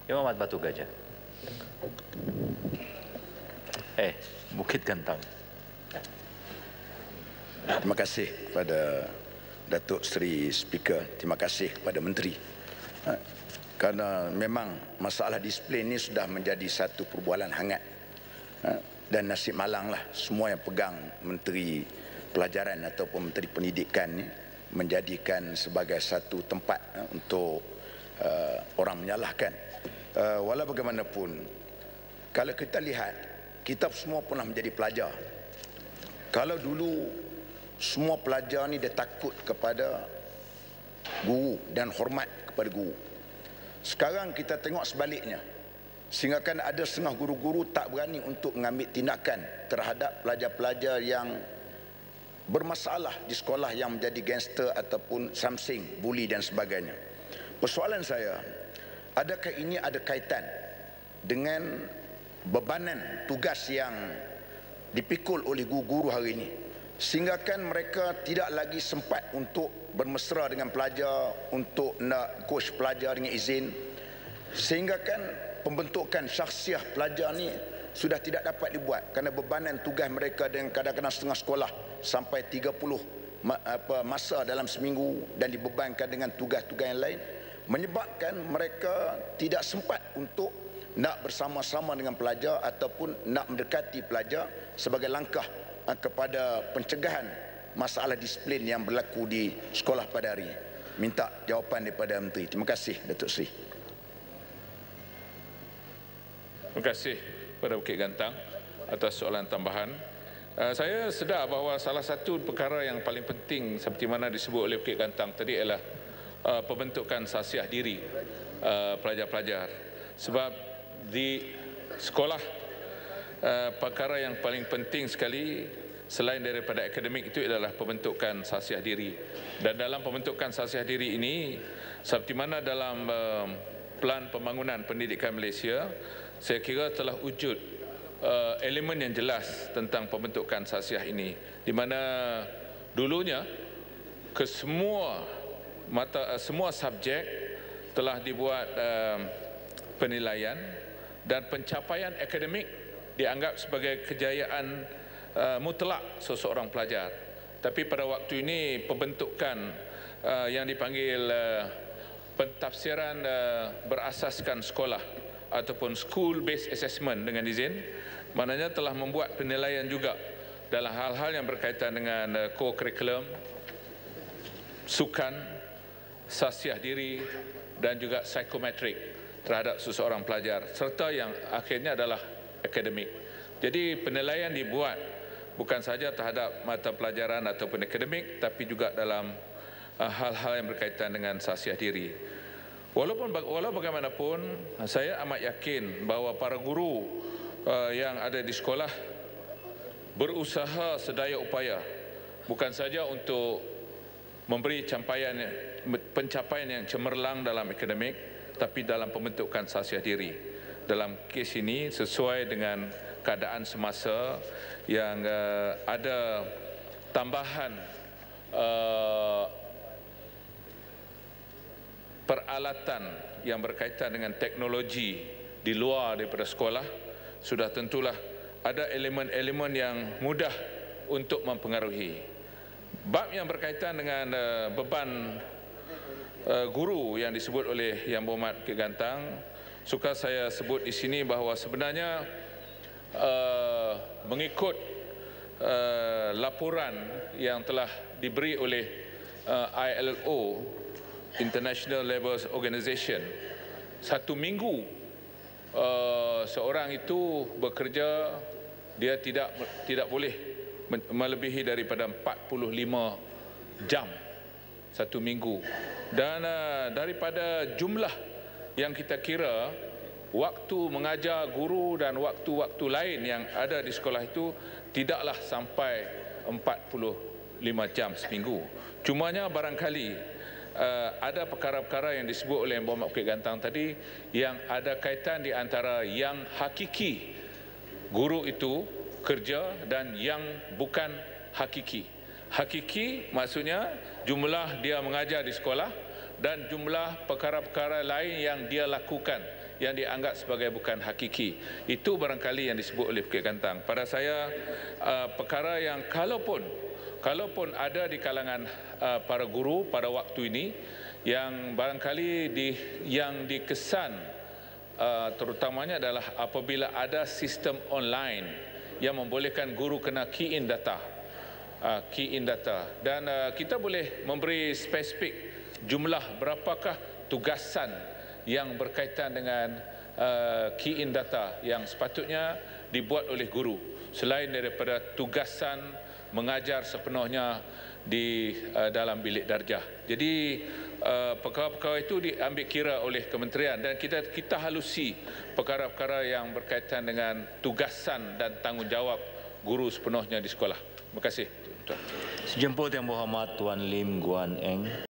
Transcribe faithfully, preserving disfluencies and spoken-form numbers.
Imam Ahmad Batu Gajah. Eh, Bukit Gantang. Terima kasih kepada Datuk Seri Speaker. Terima kasih kepada Menteri. Ha, kerana memang masalah disiplin ini sudah menjadi satu perbualan hangat. Ha, dan nasib malanglah semua yang pegang Menteri Pelajaran ataupun Menteri Pendidikan ini menjadikan sebagai satu tempat ha, untuk uh, orang menyalahkan. Uh, walau bagaimanapun, kalau kita lihat, kita semua pernah menjadi pelajar. Kalau dulu semua pelajar ni dia takut kepada guru dan hormat kepada guru. Sekarang kita tengok sebaliknya. Sehingga kan ada setengah guru-guru tak berani untuk mengambil tindakan terhadap pelajar-pelajar yang bermasalah di sekolah yang menjadi gangster ataupun samsing, bully dan sebagainya. Persoalan saya, adakah ini ada kaitan dengan bebanan tugas yang dipikul oleh guru-guru hari ini, sehingga kan mereka tidak lagi sempat untuk bermesra dengan pelajar, untuk nak coach pelajar dengan izin, sehingga kan pembentukan syakhsiah pelajar ni sudah tidak dapat dibuat kerana bebanan tugas mereka dengan kadang-kadang setengah sekolah sampai tiga puluh apa, masa dalam seminggu dan dibebankan dengan tugas-tugas yang lain, menyebabkan mereka tidak sempat untuk nak bersama-sama dengan pelajar ataupun nak mendekati pelajar sebagai langkah kepada pencegahan masalah disiplin yang berlaku di sekolah pada hari ini. Minta jawapan daripada Menteri. Terima kasih, Datuk Seri. Terima kasih kepada Bukit Gantang atas soalan tambahan. Uh, saya sedar bahawa salah satu perkara yang paling penting seperti mana disebut oleh Bukit Gantang tadi ialah uh, pembentukan sasiah diri uh, pelajar-pelajar. Sebab di sekolah uh, perkara yang paling penting sekali selain daripada akademik itu adalah pembentukan sasiah diri. Dan dalam pembentukan sasiah diri ini, seperti mana dalam uh, Pelan Pembangunan Pendidikan Malaysia, saya kira telah wujud uh, elemen yang jelas tentang pembentukan sasiah ini, di mana dulunya ke semua mata uh, semua subjek telah dibuat uh, penilaian dan pencapaian akademik dianggap sebagai kejayaan uh, mutlak seseorang pelajar. Tapi pada waktu ini pembentukan uh, yang dipanggil uh, pentafsiran uh, berasaskan sekolah ataupun school based assessment dengan izin, maknanya telah membuat penilaian juga dalam hal-hal yang berkaitan dengan uh, co-curriculum, sukan, sasiah diri dan juga psikometrik terhadap seseorang pelajar, serta yang akhirnya adalah akademik. Jadi penilaian dibuat bukan sahaja terhadap mata pelajaran ataupun akademik, tapi juga dalam hal-hal uh, yang berkaitan dengan sasiah diri. Walaupun walau bagaimanapun, saya amat yakin bahawa para guru uh, yang ada di sekolah berusaha sedaya upaya bukan saja untuk memberi campaian pencapaian yang cemerlang dalam akademik, tapi dalam pembentukan sasiah diri. Dalam kes ini sesuai dengan keadaan semasa yang uh, ada tambahan uh, peralatan yang berkaitan dengan teknologi di luar daripada sekolah, sudah tentulah ada elemen-elemen yang mudah untuk mempengaruhi. Bab yang berkaitan dengan uh, beban uh, guru yang disebut oleh Yang Berhormat Bukit Gantang, suka saya sebut di sini bahawa sebenarnya uh, mengikut uh, laporan yang telah diberi oleh uh, I L O, International Labour Organization, satu minggu uh, seorang itu bekerja, dia tidak tidak boleh melebihi daripada empat puluh lima jam satu minggu. Dan uh, daripada jumlah yang kita kira, waktu mengajar guru dan waktu-waktu lain yang ada di sekolah itu tidaklah sampai empat puluh lima jam seminggu. Cumanya barangkali Uh, ada perkara-perkara yang disebut oleh Yang Berhormat Bukit Gantang tadi yang ada kaitan di antara yang hakiki guru itu kerja dan yang bukan hakiki. Hakiki maksudnya jumlah dia mengajar di sekolah dan jumlah perkara-perkara lain yang dia lakukan yang dianggap sebagai bukan hakiki. Itu barangkali yang disebut oleh Bukit Gantang. Pada saya, uh, perkara yang kalaupun kalaupun ada di kalangan uh, para guru pada waktu ini yang barangkali di, yang dikesan uh, terutamanya adalah apabila ada sistem online yang membolehkan guru kena key in data. Uh, key in data dan uh, kita boleh memberi spesifik jumlah berapakah tugasan yang berkaitan dengan uh, key in data yang sepatutnya dibuat oleh guru selain daripada tugasan mengajar sepenuhnya di uh, dalam bilik darjah. Jadi uh, perkara-perkara itu diambil kira oleh kementerian dan kita kita halusi perkara-perkara yang berkaitan dengan tugasan dan tanggungjawab guru sepenuhnya di sekolah. Terima kasih. Sejemput Yang Berhormat Tuan Lim Guan Eng.